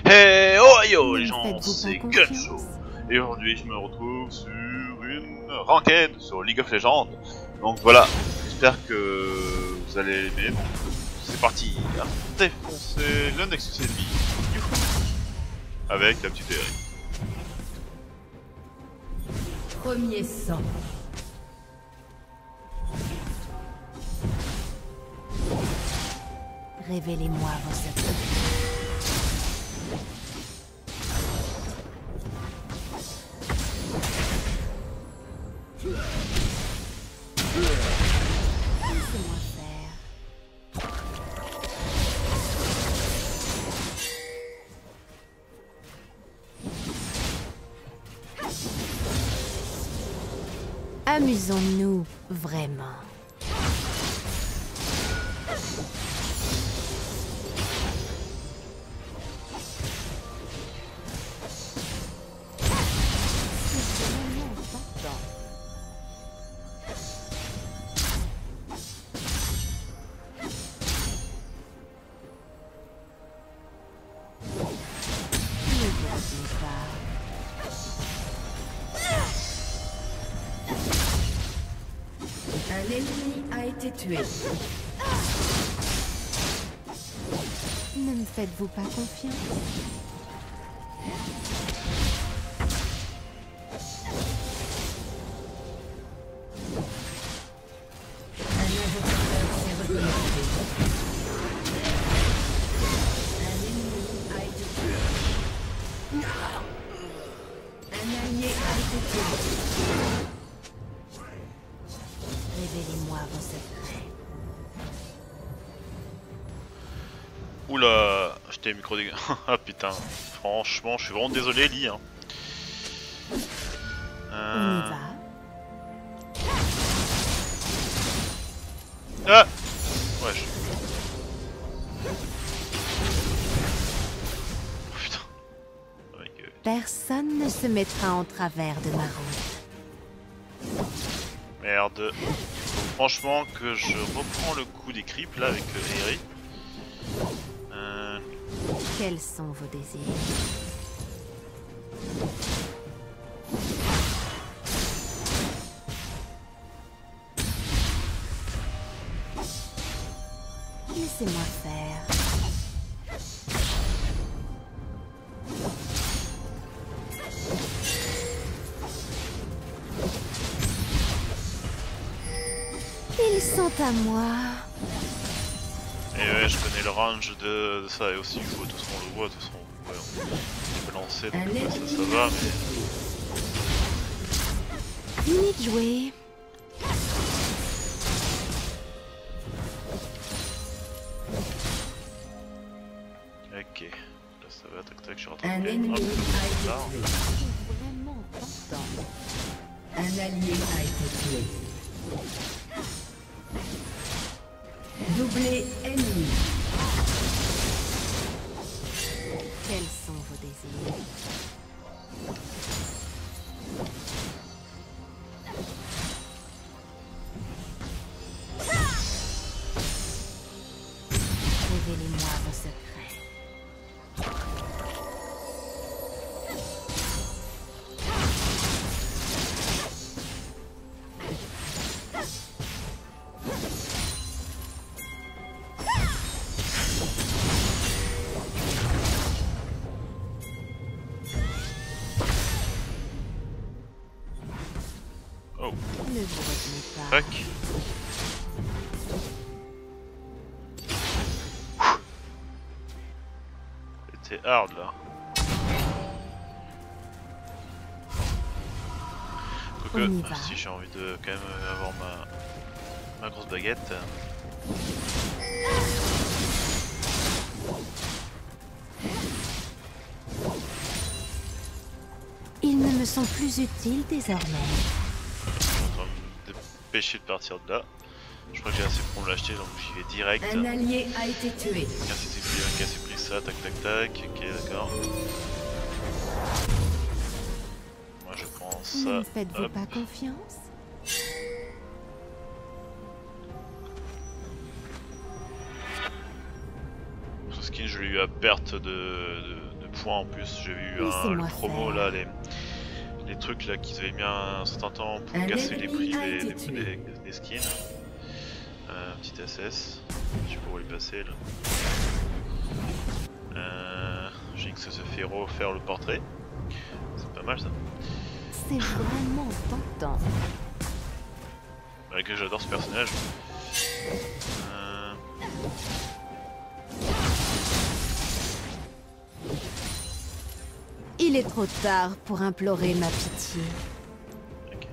Hey oh yo les Ne gens, faites-vous c'est pas Gunso. confiance? Et aujourd'hui je me retrouve sur une ranked sur League of Legends. Donc voilà, j'espère que vous allez aimer. Donc c'est parti, à défoncer le Nexus ennemi. Youhou. Avec la petite Eri. Premier sang. Révélez-moi vos secrets. Laissez-moi faire. Amusons-nous vraiment. C'est vraiment tentant. Ne vous pas. Un ennemi a été tué. Ne me faites-vous pas confiance? Un invocateur s'est reconnecté. Un ennemi a été tué. Un allié a été tué. Révélez-moi vos secrets. Oula, j'étais micro dégâts. Ah putain, franchement je suis vraiment désolé Lee hein. On y va. Ah ouais je... Oh putain. Oh my god. Personne ne se mettra en travers de ma route. Merde. Faut franchement que je reprends le coup des creeps là avec Eri. Quels sont vos désirs? Laissez-moi faire. Ils sont à moi. Et ouais, je connais le range de ça et aussi UFO, de toute façon on le voit, de toute façon ouais, on peut lancer donc ouais, ça va mais... Fini de jouer. Ok, là ça va, tac tac, je suis Un rattrapé. ennemi a été Là. tué. C'est vraiment tentant. Un allié a été tué. Doublé ennemi. Quels sont vos désirs? Révélez-moi vos secrets. Oh, Ne vous retenez pas. fuck. C'était hard là. On y Quoique, va. si j'ai envie de quand même avoir ma grosse baguette. Ils ne me sont plus utiles désormais. Je suis en train de me dépêcher de partir de là. Je crois que j'ai assez pour me l'acheter donc j'y vais direct. Un allié a été tué. Casser pris ça, tac tac tac, ok d'accord. Moi je prends ça. Ne me faites-vous hop. pas confiance? Ce skin je l'ai eu à perte de points en plus. J'ai vu le Laissez-moi promo faire. là, les trucs là qu'ils avaient mis un certain temps pour Un casser les prix ennemi a été tué. des skins. Petit SS, je sais pas où il est passé là. Jinx se fait refaire le portrait. C'est pas mal ça. C'est vraiment tentant. Malgré que j'adore ce personnage. Il est trop tard pour implorer ma pitié. Ok.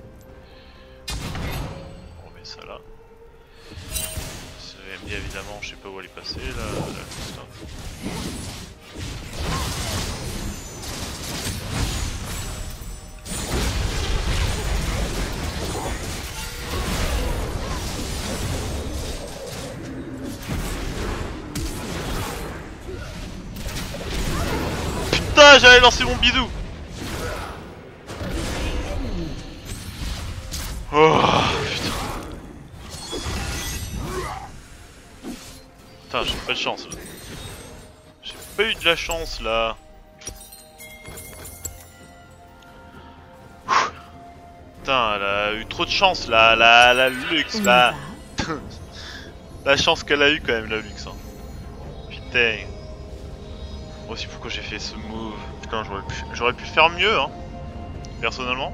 On remet ça là. Ce MD évidemment, je sais pas où elle est passée là. Putain, j'allais lancer mon bidou. Oh putain. Putain, j'ai pas de chance là. J'ai pas eu de la chance là. Putain, elle a eu trop de chance là, la luxe On y là. va. La chance qu'elle a eu quand même la luxe. Hein. Putain. Moi aussi pourquoi j'ai fait ce move. Putain, j'aurais pu faire mieux hein. Personnellement.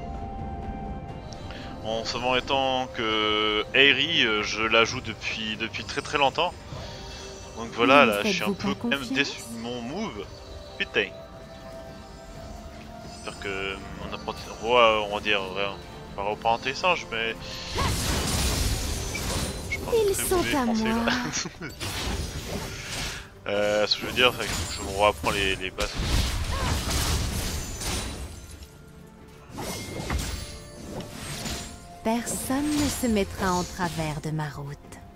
En savant étant que Aerie, je la joue depuis très très longtemps. Donc voilà, là, je suis un peu quand même déçu de mon move. Putain. J'espère que mon apprenti, on va dire, pas représenter singe, mais je parle Ils très sont mauvais à français, moi. là. Ce que je veux dire, c'est que je me reapprends les bases. Personne ne se mettra en travers de ma route.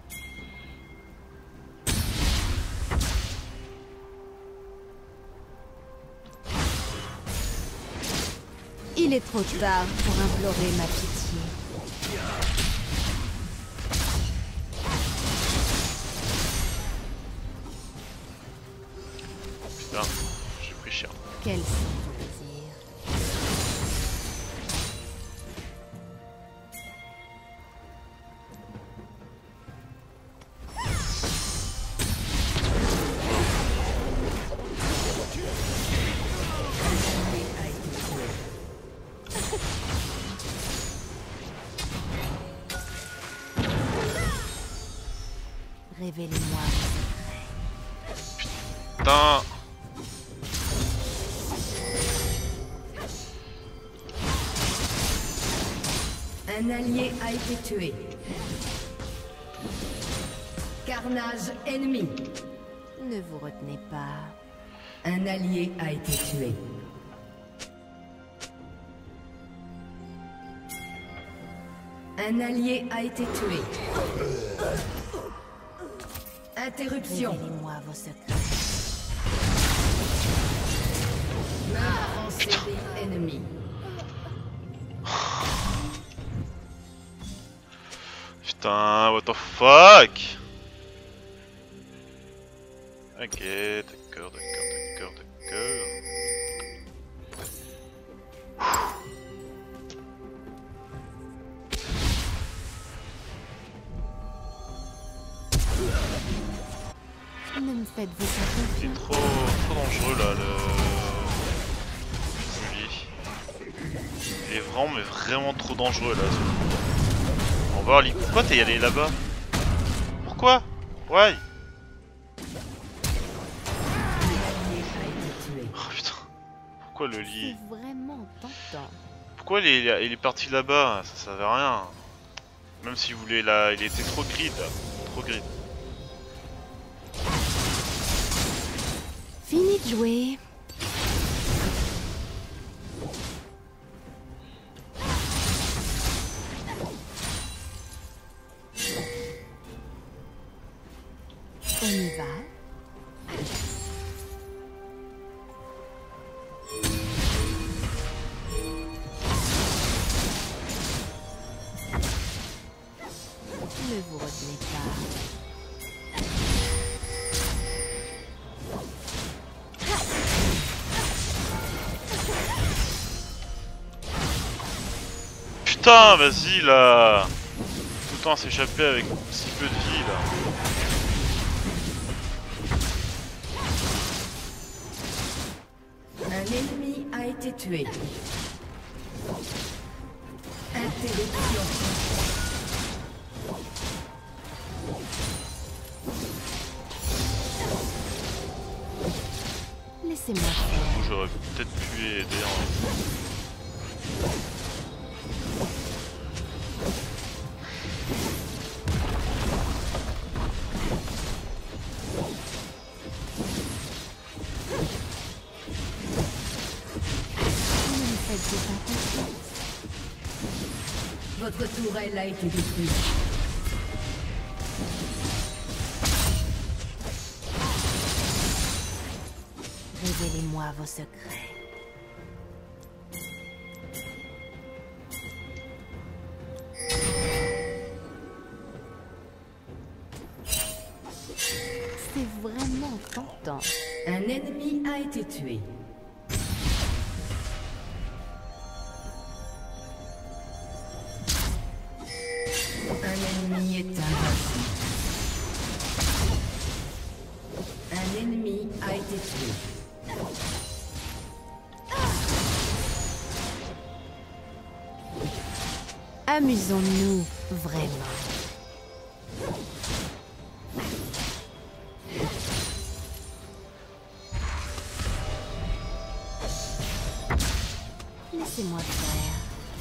Il est trop tard pour implorer ma pitié. Putain, j'ai pris cher. Quels sont vos désirs? Révélez-moi vos secrets. Putain. Un allié a été tué. Carnage ennemi. Ne vous retenez pas. Un allié a été tué. Un allié a été tué. Interruption. Révélez-moi vos secrets. Meurtre en série ennemi. Putain, what the fuck. Ok, d'accord. Ne me faites-vous pas Il est confiance? trop dangereux là, celui. Il est vraiment trop dangereux là. On va voir les pourquoi t'es allé là-bas? Pourquoi? Why? Oh putain. Pourquoi le lit? C'est vraiment tentant. Pourquoi il est parti là-bas? Ça servait à rien. Même s'il voulait là, il était trop grid là. Trop grid. Fini de jouer. On y va. Ne vous retenez pas. putain, vas-y là. Tout le temps à s'échapper avec si peu de vie là. Un ennemi a été tué. Interruption. Laissez-moi faire. J'aurais peut-être pu aider en... Ne me faites pas confiance. Votre tourelle a été détruite. Révélez-moi vos secrets. C'est vraiment tentant. Un ennemi a été tué. Un ennemi est invincible. Un ennemi a été tué. Amusons-nous vraiment. Laissez-moi faire.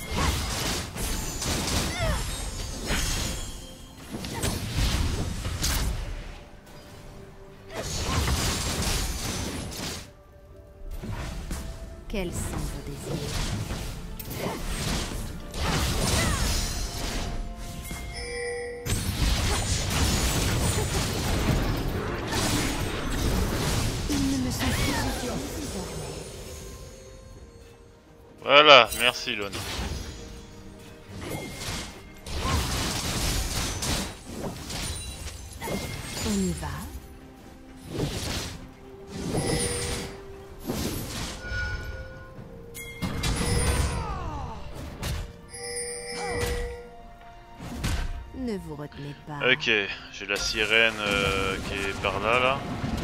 Quels sont vos désirs? Ils ne me sont plus utiles désormais. Voilà, merci Lone. On y va. Ne vous retenez pas. Ok, j'ai la sirène qui est par là, là.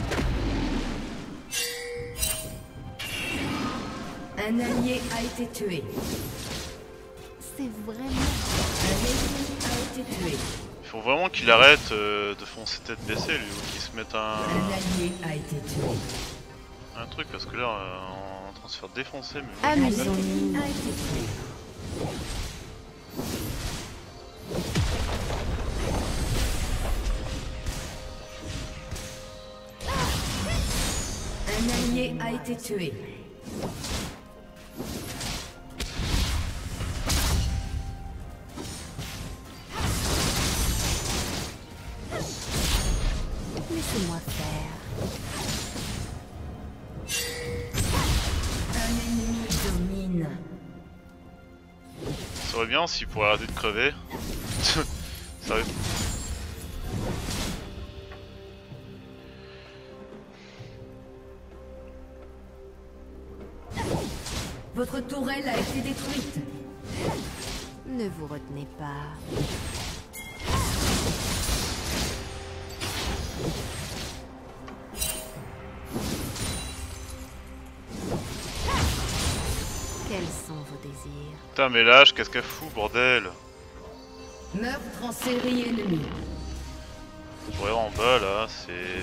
Un allié a été tué. C'est vraiment... Un ennemi a été tué. Il faut vraiment qu'il arrête de foncer tête baissée, lui, ou qu'il se mette Un allié a été tué. un truc, parce que là, on est en train de se faire défoncer, mais... Un Amusons-nous. ennemi a été tué. Un allié a été tué. Laissez-moi faire. Un ennemi domine. Ça serait bien s'il pourrait arrêter de crever. Sérieux. Votre tourelle a été détruite. Ne vous retenez pas. Quels sont vos désirs? Putain, mais lâche, qu'est-ce qu'elle fout, bordel? Meurtre en série ennemie. Je regarde en bas, là, c'est...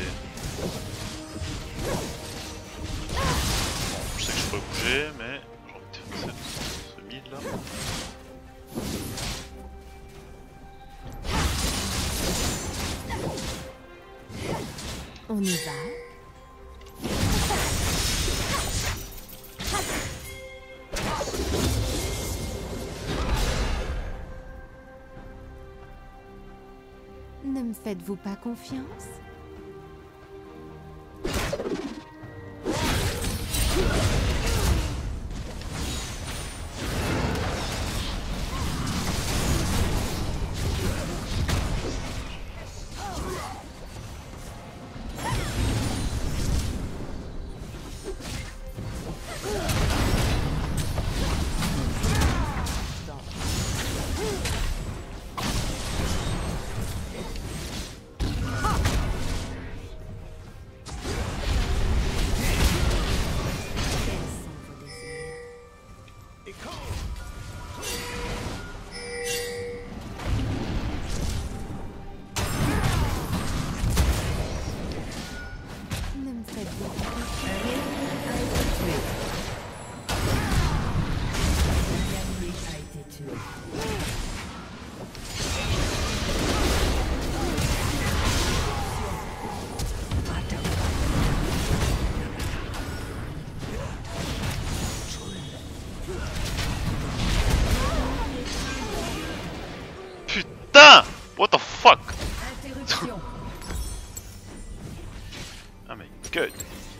Je sais que je peux bouger, mais j'ai envie de faire ce mid là. On y va. Ne me faites-vous pas confiance? Good.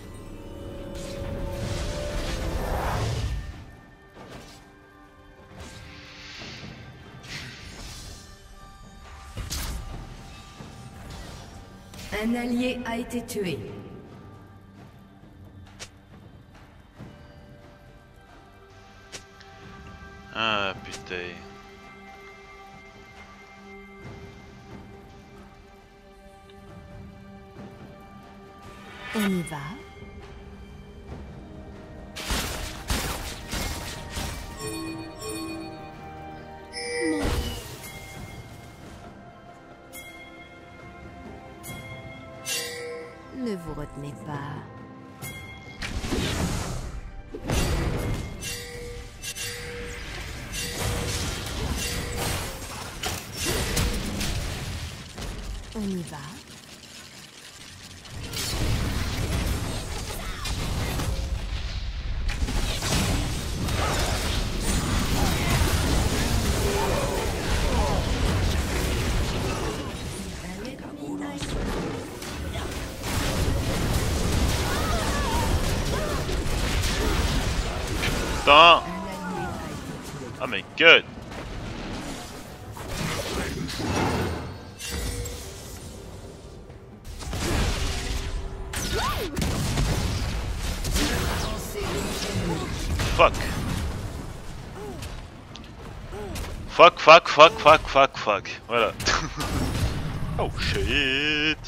Un allié a été tué. Ah putain. On y va. Ne vous retenez pas. On y va. Putain. Oh my god. Fuck. Fuck. Voilà. Oh shit.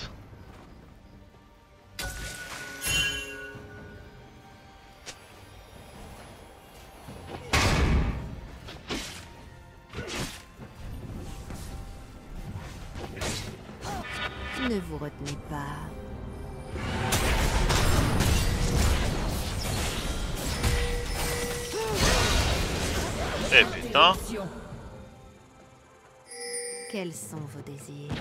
Ne vous retenez pas. Eh putain. Quels sont vos désirs?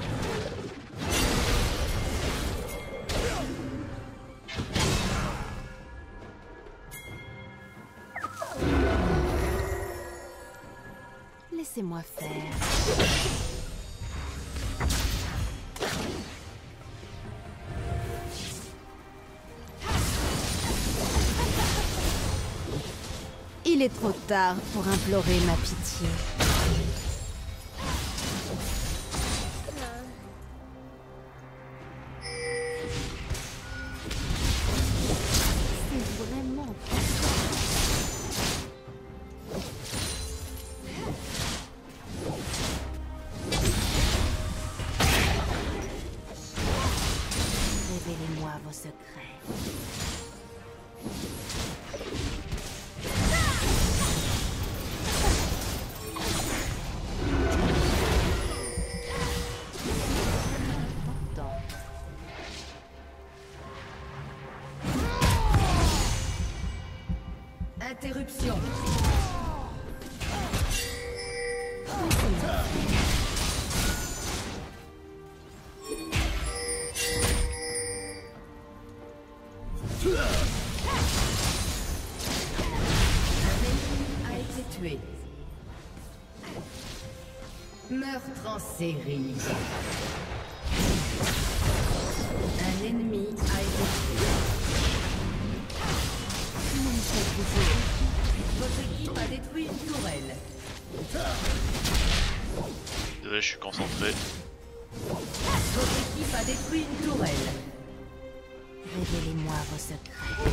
Laissez-moi faire. Il est trop tard pour implorer ma pitié. C'est vraiment... Révélez-moi vos secrets. Interruption. A été tué. Meurtre en série. Un ennemi a été tué. Votre équipe a détruit une tourelle. Désolé, je suis concentré. Votre équipe a détruit une tourelle. Révélez-moi vos secrets.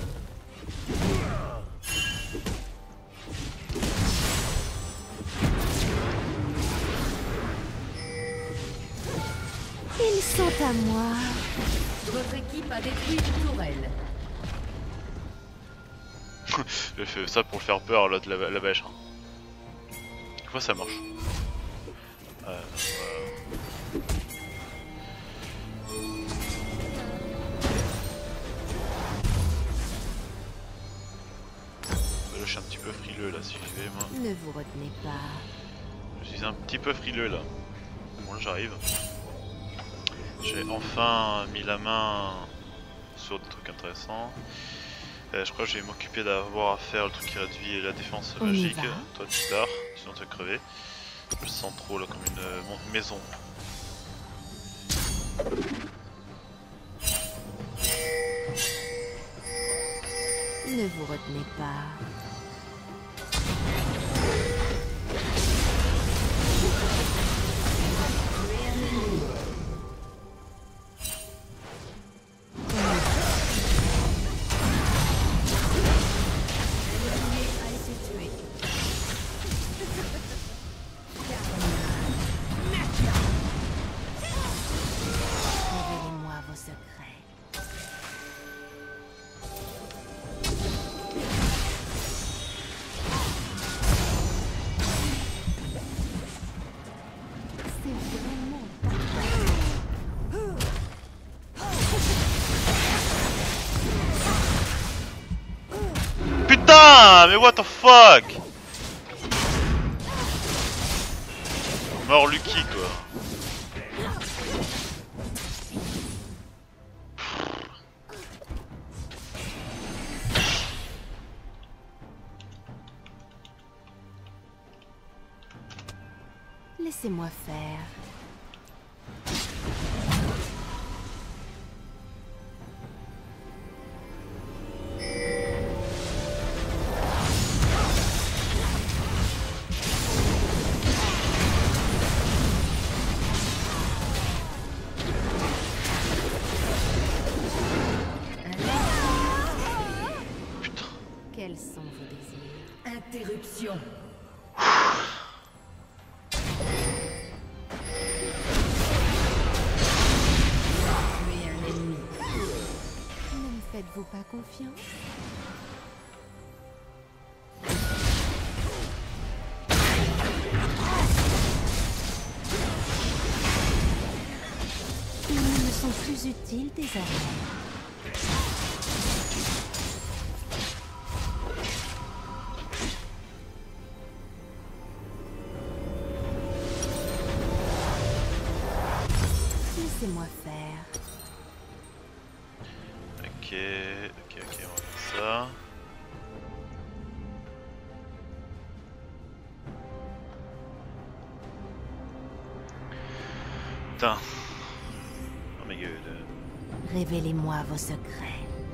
Ils sont à moi. Votre équipe a détruit une tourelle. J'ai fait ça pour faire peur l'autre la bêche. Hein. Des fois ça marche. Voilà. Je suis un petit peu frileux là si j'y vais moi. Ne vous retenez pas. Je suis un petit peu frileux là. Bon là j'arrive. J'ai enfin mis la main sur des trucs intéressants. Je crois que je vais m'occuper d'avoir à faire le truc qui réduit la défense magique. Toi tu pars, sinon tu vas crever. Je le sens trop là comme une maison. Ne vous retenez pas. Révélez-moi vos secrets. C'est vraiment Putain, mais what the fuck? Mort Lucky quoi. Laissez-moi faire. Putain. Quels sont vos désirs? Interruption. Tuer un ennemi. Ne me faites-vous pas confiance? Ils ne me sont plus utiles désormais. Laissez-moi faire. Ok, on va faire ça. Putain. Oh my god. Révélez-moi vos secrets.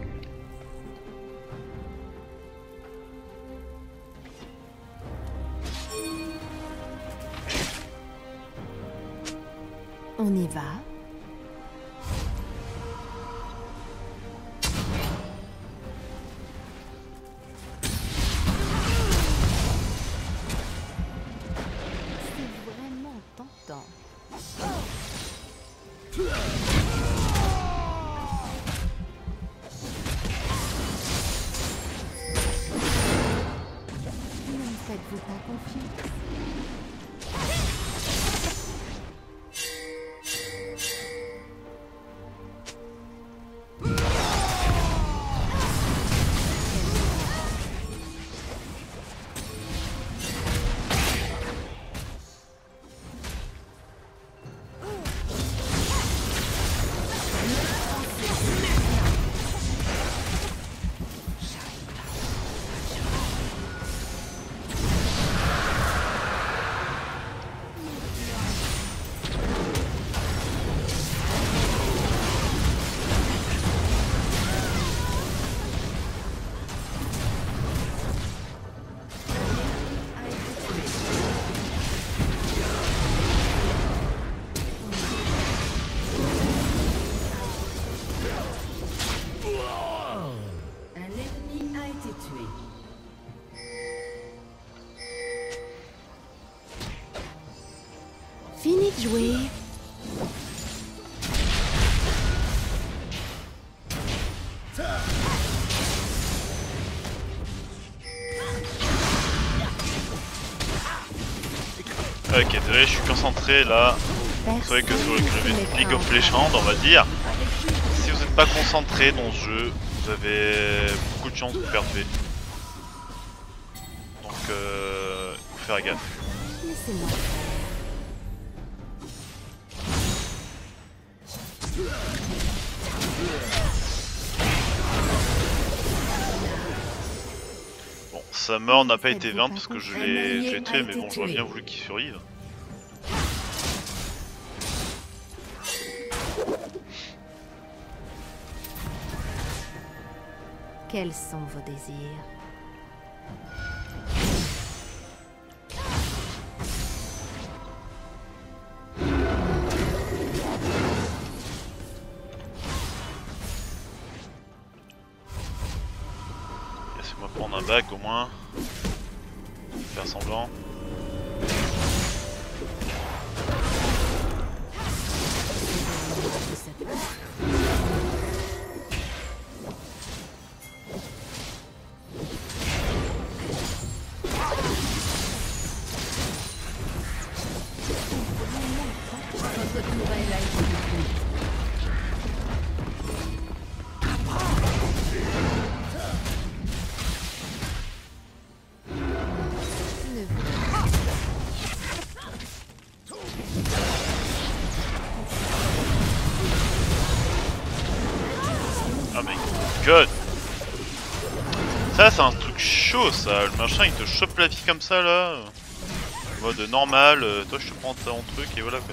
On y va? C'est vraiment tentant. Ne me faites-vous pas confiance? Un ennemi a été tué. Fini de jouer. Ok, désolé, je suis concentré là. Vous savez que sur le League of Legends, on va dire, si vous n'êtes pas concentré dans ce jeu, vous avez beaucoup de chances de vous faire tuer. Donc, faut faire gaffe. Laissez-moi faire. Bon, sa mort n'a pas été vainte parce que je l'ai tué, mais bon, j'aurais bien voulu qu'il survive. Quels sont vos désirs? Laissez-moi prendre un bac au moins. Faire semblant. Ah mais god. Ça c'est un truc chaud ça, le machin il te chope la vie comme ça là. En mode normal, toi je te prends ton truc et voilà quoi.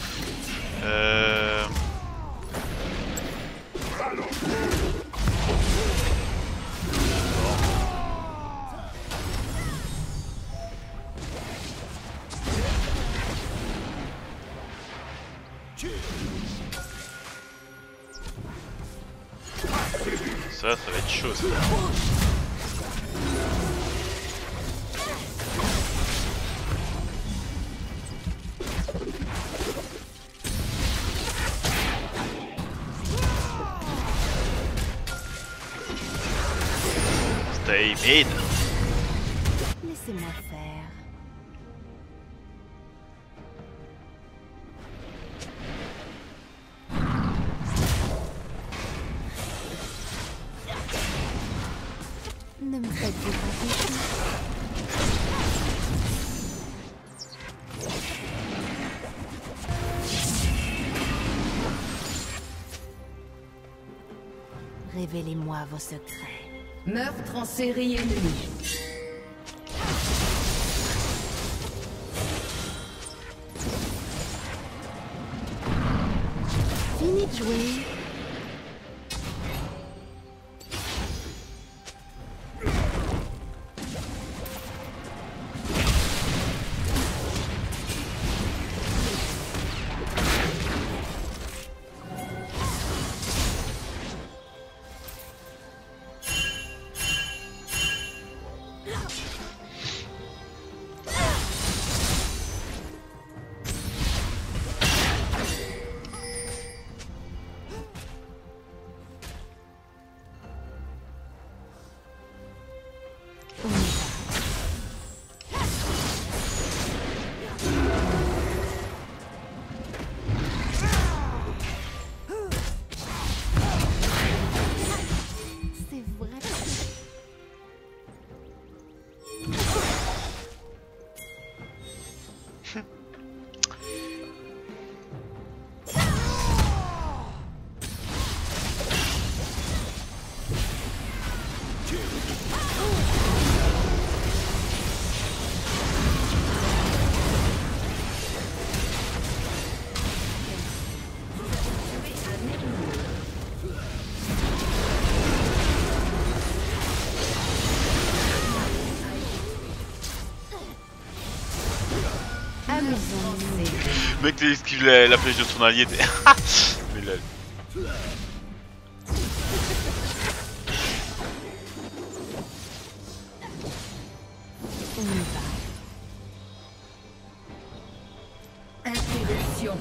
Ça va être chaud ça. Stay mid. Laissez-moi faire. Ne me faites-vous pas confiance? Révélez-moi vos secrets. Meurtre en série ennemie. Fini de jouer. Le mec esquive la flèche de son allié. Mais là. On y va. Interruption.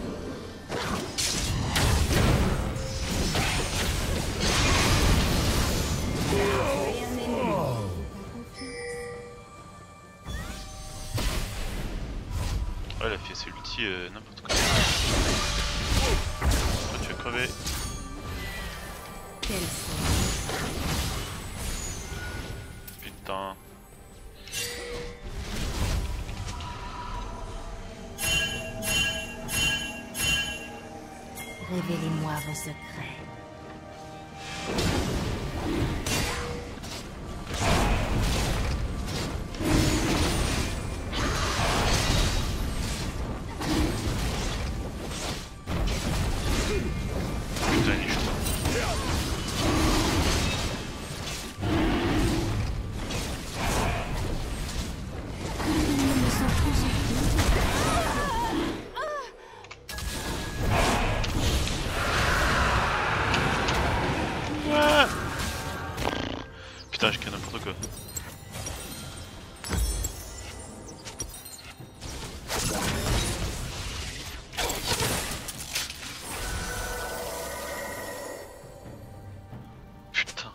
Ouais, elle a fait ses ulti n'importe quoi. Toi tu vas crever. Quels sont? Putain. Révélez-moi vos secrets. Putain, il est chaud. putain, je crée n'importe quoi. Putain.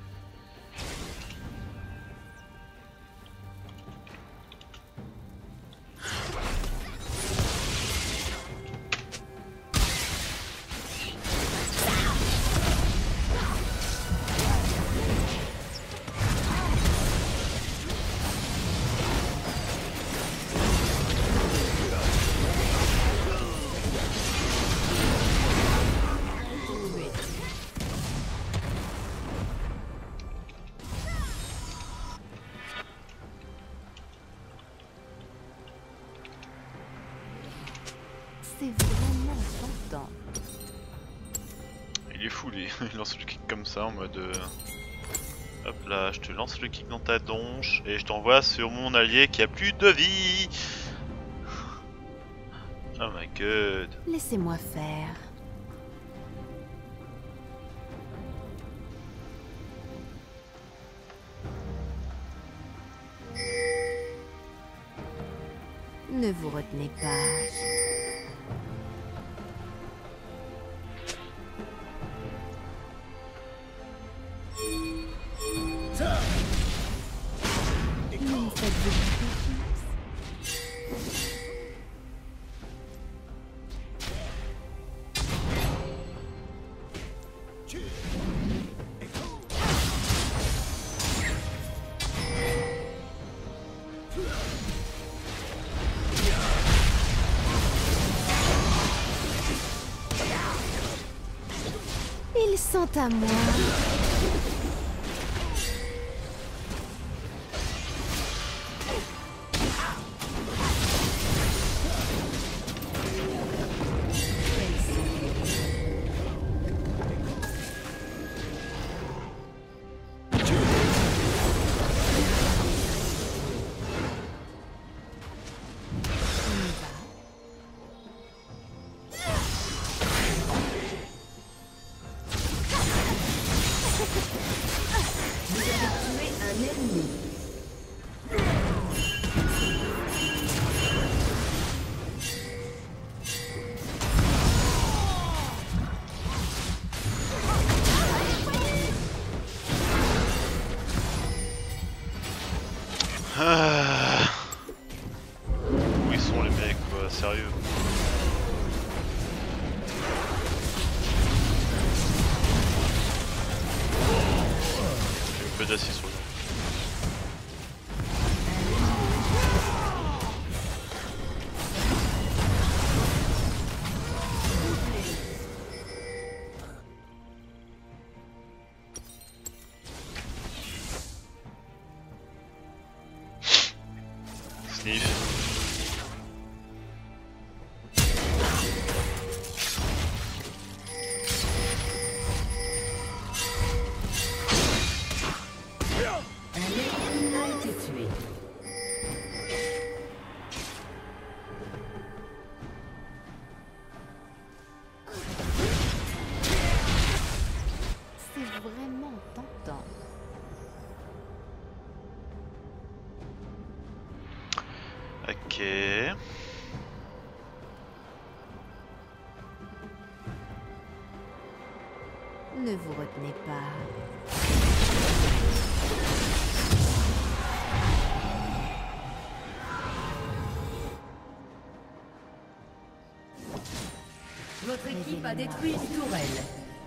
C'est vraiment tentant. Il est fou, il lance le kick comme ça en mode. Hop là, je te lance le kick dans ta donche et je t'envoie sur mon allié qui a plus de vie. Oh my god. Laissez-moi faire. Ne vous retenez pas. Ne faites-vous confiance? Ils sont à moi. Où ils sont les mecs quoi, sérieux. J'ai un peu d'acier sur le dos. Sniff. Un ennemi a été tué. C'est vraiment tentant. Ok. Ne vous retenez pas. Votre équipe a détruit une tourelle.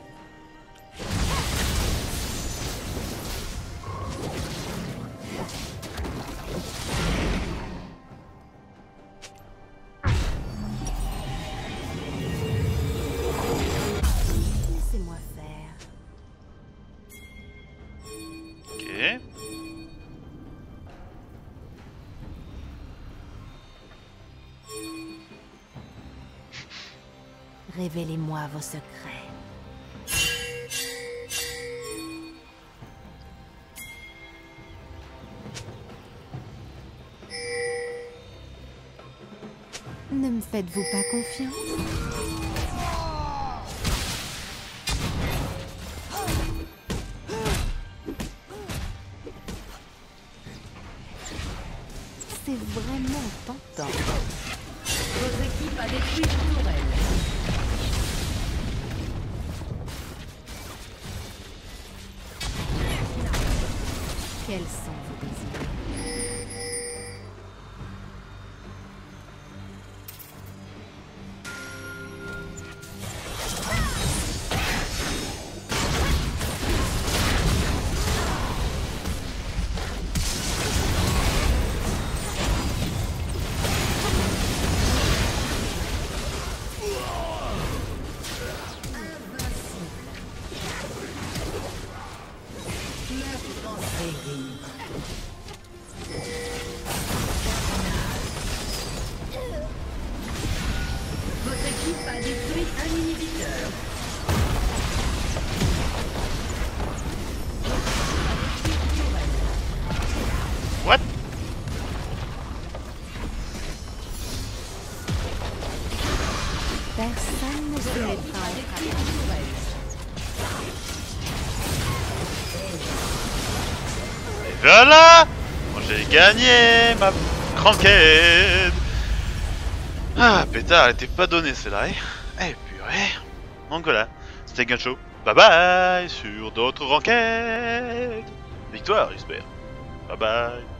Laissez-moi faire. Ok. Révélez-moi vos secrets. Ne me faites-vous pas confiance? C'est vraiment tentant. Votre équipe a détruit une tourelle. Quels sont vos désirs? Votre équipe a détruit un inhibiteur. What? Personne ne se mettra en travers. Et voilà! Moi j'ai gagné ma cranquette! Ah, pétard, elle était pas donnée celle-là, hein? Eh purée! Donc voilà, c'était Gacho. Bye bye sur d'autres ranquettes! Victoire, j'espère. Bye bye!